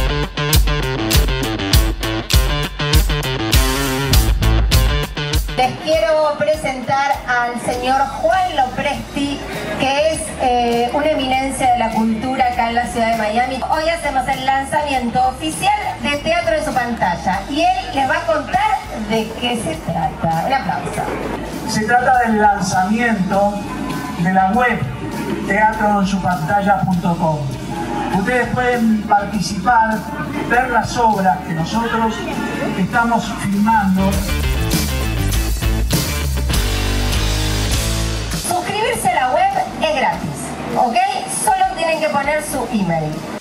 Les quiero presentar al señor Juan Lopresti, que es una eminencia de la cultura acá en la ciudad de Miami. Hoy hacemos el lanzamiento oficial de Teatro en su Pantalla y él les va a contar de qué se trata. Un aplauso. Se trata del lanzamiento de la web teatroensupantalla.com. Ustedes pueden participar, ver las obras que nosotros estamos filmando. Suscribirse a la web es gratis, ¿ok? Solo tienen que poner su email.